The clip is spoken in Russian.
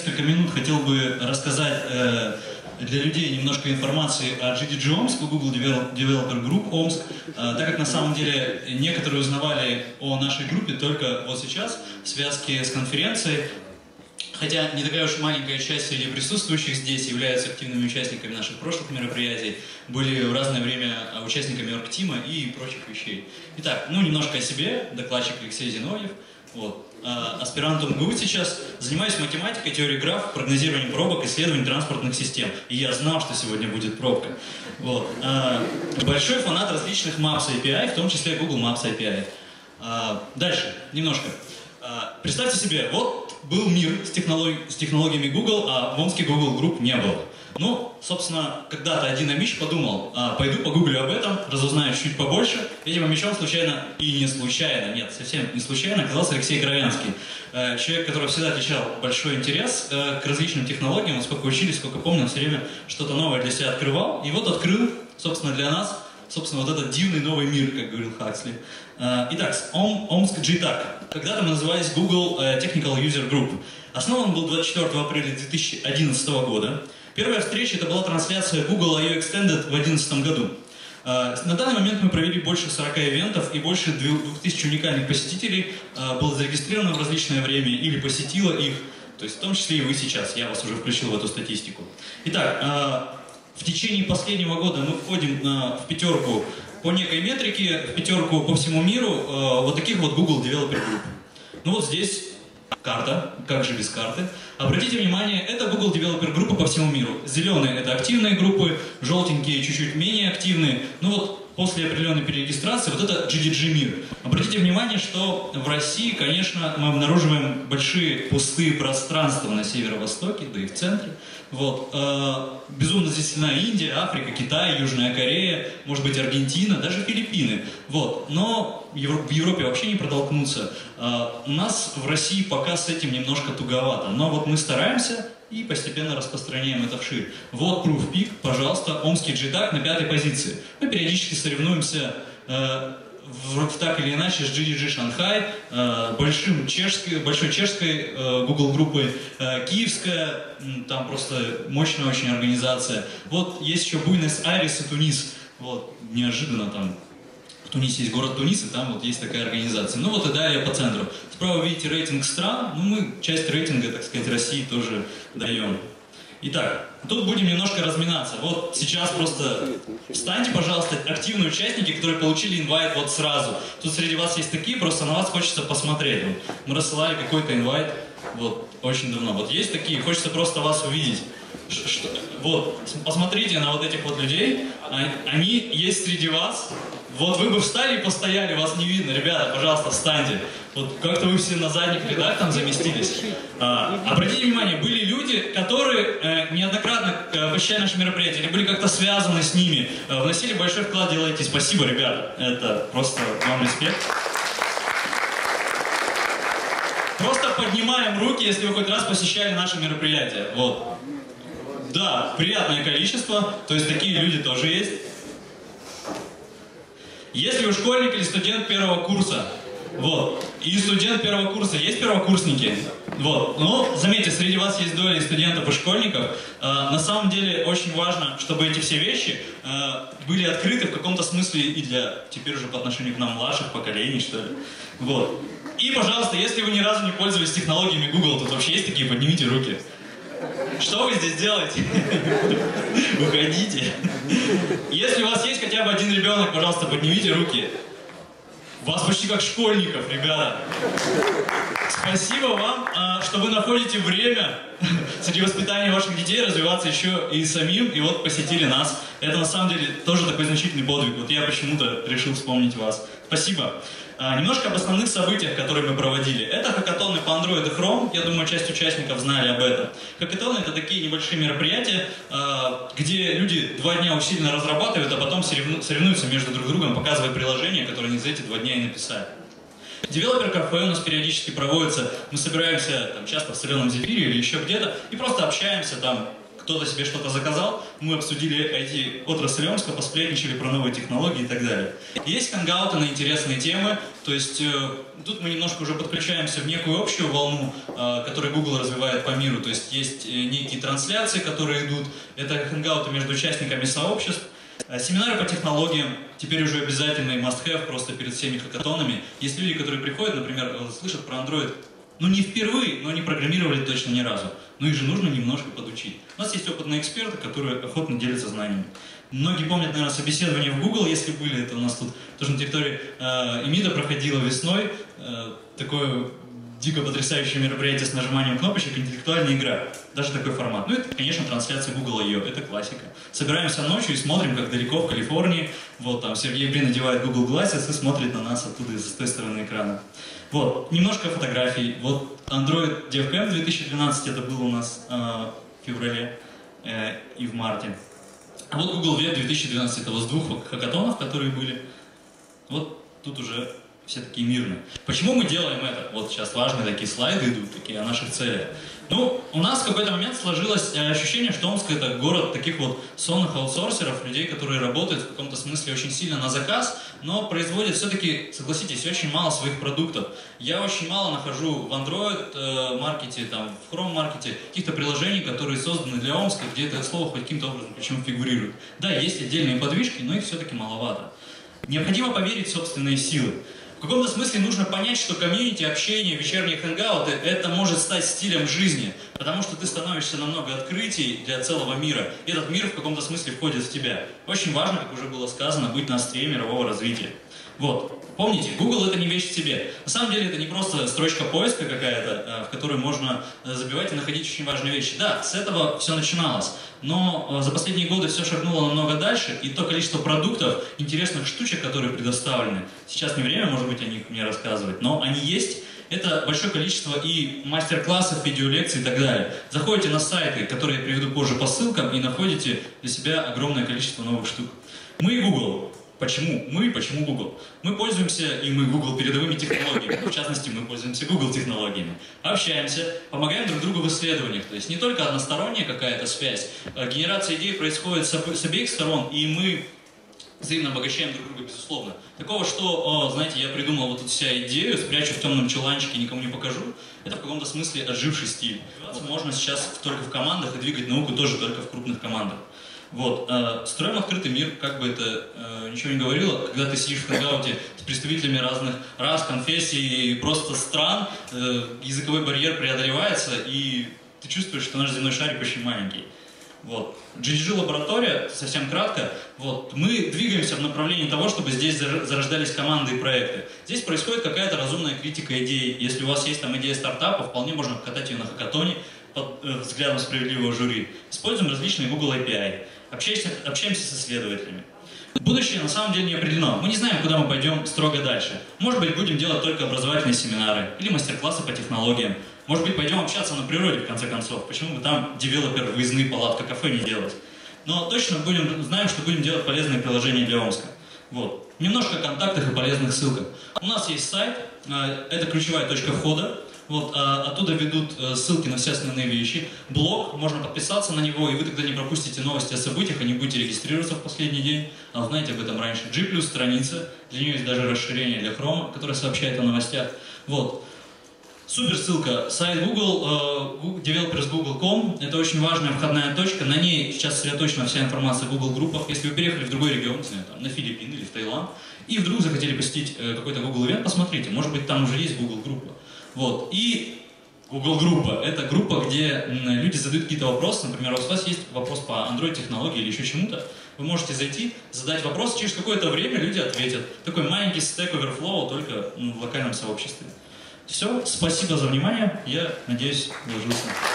несколько минут хотел бы рассказать для людей немножко информации о GDG Омск, о Google Developer Group Омск, так как на самом деле некоторые узнавали о нашей группе только вот сейчас в связке с конференцией. Хотя не такая уж маленькая часть среди присутствующих здесь являются активными участниками наших прошлых мероприятий, были в разное время участниками оргтима и прочих вещей. Итак, немножко о себе. Докладчик Алексей Зиновьев. Вот. Аспирант МГУ сейчас. Занимаюсь математикой, теорией граф, прогнозированием пробок, исследованием транспортных систем. И я знал, что сегодня будет пробка. Вот. Большой фанат различных Maps API, в том числе Google Maps API. Дальше, немножко. Представьте себе, вот был мир с технологиями Google, а в Омске Google Group не было. Собственно, когда-то один амич подумал, пойду погуглю об этом, разузнаю чуть побольше. Этим амичом случайно, и не случайно, нет, совсем не случайно, оказался Алексей Кровянский. Человек, который всегда отличал большой интерес к различным технологиям, сколько учились, сколько помнил, все время что-то новое для себя открывал. И вот открыл, собственно, для нас, вот этот дивный новый мир, как говорил Хаксли. Итак, Омск GTAC. Когда-то мы назывались Google Technical User Group. Основан он был 24 апреля 2011 года. Первая встреча это была трансляция Google I/O Extended в 2011 году. На данный момент мы провели больше 40 ивентов и больше 2000 уникальных посетителей было зарегистрировано в различное время или посетило их, то есть в том числе и вы сейчас, я вас уже включил в эту статистику. Итак, в течение последнего года мы входим в пятерку по некой метрике, в пятерку по всему миру вот таких вот Google Developer Group. Вот здесь карта, как же без карты. Обратите внимание, это Google Developer группы по всему миру. Зеленые это активные группы, желтенькие чуть-чуть менее активные. После определенной перерегистрации вот это GDG мир. Обратите внимание, что в России, конечно, мы обнаруживаем большие пустые пространства на северо-востоке, да и в центре. Вот. Безумно здесь сильна Индия, Африка, Китай, Южная Корея, может быть Аргентина, даже Филиппины. Вот. Но в Европе вообще не протолкнуться. У нас в России пока с этим немножко туговато. Но вот мы стараемся и постепенно распространяем это вширь. Вот Proof Peak, пожалуйста, омский GTAC на 5-й позиции. Мы периодически соревнуемся так или иначе с GDG Шанхай, большой чешской Google группой, киевская, там просто мощная очень организация. Вот есть еще Буэнос-Айрес и Тунис. Вот, неожиданно там в Тунисе есть город Тунис, и там вот есть такая организация. И далее по центру. Справа видите рейтинг стран, мы часть рейтинга, так сказать, России тоже даем. Итак, тут будем немножко разминаться. Вот сейчас просто встаньте, пожалуйста, активные участники, которые получили инвайт вот сразу. Тут среди вас есть такие, просто на вас хочется посмотреть. Вот, мы рассылали какой-то инвайт вот очень давно. Вот есть такие, хочется просто вас увидеть. Вот, посмотрите на вот этих вот людей, они есть среди вас. Вот вы бы встали и постояли, вас не видно. Ребята, пожалуйста, встаньте. Вот как-то вы все на задних рядах там заместились. Обратите внимание, были люди, которые неоднократно посещали наши мероприятия, или были как-то связаны с ними, вносили большой вклад, делаете. Спасибо, ребята. Это просто вам респект. Просто поднимаем руки, если вы хоть раз посещали наши мероприятия. Вот. Да, приятное количество, то есть такие люди тоже есть. Если вы школьник или студент первого курса, вот, и студент первого курса, есть первокурсники? Вот, заметьте, среди вас есть доля студентов и школьников. На самом деле очень важно, чтобы эти все вещи были открыты в каком-то смысле и для, теперь уже по отношению к нам, младших поколений, что ли. Вот. И, пожалуйста, если вы ни разу не пользовались технологиями Google, тут вообще есть такие, поднимите руки. Что вы здесь делаете? Уходите. Если у вас есть хотя бы один ребенок, пожалуйста, поднимите руки. Вас почти как школьников, ребята. Спасибо вам, что вы находите время среди воспитания ваших детей развиваться еще и самим, и вот посетили нас. Это на самом деле тоже такой значительный подвиг. Вот я почему-то решил вспомнить вас. Спасибо. Немножко об основных событиях, которые мы проводили. Это хакатоны по Android и Chrome. Я думаю, часть участников знали об этом. Хакатоны — это такие небольшие мероприятия, где люди 2 дня усиленно разрабатывают, а потом соревнуются между друг другом, показывая приложения, которые они за эти 2 дня и написали. Девелопер-кафе у нас периодически проводится. Мы собираемся часто в Соленом Зефире или еще где-то и просто общаемся там. кто-то себе что-то заказал, мы обсудили IT-отрасль Омска, посплетничали про новые технологии и так далее. Есть хангауты на интересные темы, то есть тут мы немножко уже подключаемся в некую общую волну, которую Google развивает по миру, то есть есть некие трансляции, которые идут, это хангауты между участниками сообществ. Семинары по технологиям теперь уже обязательный must-have просто перед всеми хакатонами. Есть люди, которые приходят, например, слышат про Android, ну не впервые, но не программировали точно ни разу. Но их же нужно немножко подучить. У нас есть опытные эксперты, которые охотно делятся знаниями. Многие помнят, наверное, собеседование в Google, если были, это у нас тут тоже на территории ЭМИДа проходило весной. Такое дико потрясающее мероприятие с нажиманием кнопочек, интеллектуальная игра. Даже такой формат. Ну, это, конечно, трансляция Google I.O. Это классика. Собираемся ночью и смотрим, как далеко в Калифорнии. Вот там Сергей Брин надевает Google Glasses и смотрит на нас оттуда, с той стороны экрана. Вот, немножко фотографий. Вот Android DevCamp 2012, это было у нас в феврале и в марте. А вот Google Web 2012, это вот с 2 хакатонов, которые были. Вот тут уже все такие мирные. Почему мы делаем это? Вот сейчас важные такие слайды идут, такие о наших целях. Ну, у нас в какой-то момент сложилось ощущение, что Омск — это город таких вот сонных аутсорсеров, людей, которые работают в каком-то смысле очень сильно на заказ, но производят все-таки, согласитесь, очень мало своих продуктов. Я очень мало нахожу в Android-маркете, там, в Chrome-маркете каких-то приложений, которые созданы для Омска, где это слово хоть каким-то образом причем фигурирует. Да, есть отдельные подвижки, но их все-таки маловато. Необходимо поверить в собственные силы. В каком-то смысле нужно понять, что комьюнити, общение, вечерние хэнгауты — это может стать стилем жизни, потому что ты становишься намного открытий для целого мира, и этот мир в каком-то смысле входит в тебя. Очень важно, как уже было сказано, быть на острие мирового развития. Вот. Помните, Google — это не вещь в себе. На самом деле это не просто строчка поиска какая-то, в которой можно забивать и находить очень важные вещи. Да, с этого все начиналось. Но за последние годы все шагнуло намного дальше, и то количество продуктов, интересных штучек, которые предоставлены, сейчас не время, может быть, о них мне рассказывать, но они есть. Это большое количество и мастер-классов, видеолекций и так далее. Заходите на сайты, которые я приведу позже по ссылкам, и находите для себя огромное количество новых штук. Мы Google. Почему мы, почему Google? Мы пользуемся, и мы Google, передовыми технологиями. В частности, мы пользуемся Google технологиями. Общаемся, помогаем друг другу в исследованиях. То есть не только односторонняя какая-то связь. Генерация идей происходит с обеих сторон, и мы взаимно обогащаем друг друга, безусловно. Такого, что, знаете, я придумал вот эту вся идею, спрячу в темном чуланчике, никому не покажу, это в каком-то смысле отживший стиль. Можно сейчас только в командах, и двигать науку тоже только в крупных командах. Вот. Строим открытый мир, как бы это ничего не говорило, когда ты сидишь в хэнгауте с представителями разных рас, конфессий и просто стран, языковой барьер преодолевается, и ты чувствуешь, что наш земной шарик очень маленький. Вот. GDG-лаборатория, совсем кратко, вот, мы двигаемся в направлении того, чтобы здесь зарождались команды и проекты. Здесь происходит какая-то разумная критика идей. Если у вас есть там идея стартапа, вполне можно катать ее на хакатоне под взглядом справедливого жюри. Используем различные Google API. Общаемся с исследователями. Будущее на самом деле не определено. Мы не знаем, куда мы пойдем строго дальше. Может быть, будем делать только образовательные семинары или мастер-классы по технологиям. Может быть, пойдем общаться на природе, в конце концов. Почему бы там девелопер, выездные палатка, кафе не делать? Но точно знаем, что будем делать полезные приложения для Омска. Вот. Немножко о контактах и полезных ссылках. У нас есть сайт, это ключевая точка входа. Вот, оттуда ведут ссылки на все основные вещи. Блог, можно подписаться на него, и вы тогда не пропустите новости о событиях, а не будете регистрироваться в последний день. А узнаете об этом раньше. G+ страница, для нее есть даже расширение для Chrome, которое сообщает о новостях. Вот. Супер ссылка. Сайт Google, developersgoogle.com. Это очень важная входная точка. На ней сейчас сосредоточена вся информация о Google группах. Если вы переехали в другой регион, не знаю, там, на Филиппины или в Таиланд, и вдруг захотели посетить какой-то Google event, посмотрите, может быть, там уже есть Google группа. Вот. И Google группа — это группа, где люди задают какие-то вопросы. Например, у вас есть вопрос по Android-технологии или еще чему-то. Вы можете зайти, задать вопрос, через какое-то время люди ответят. Такой маленький Stack Overflow, только в локальном сообществе. Все, спасибо за внимание. Я надеюсь, вложился.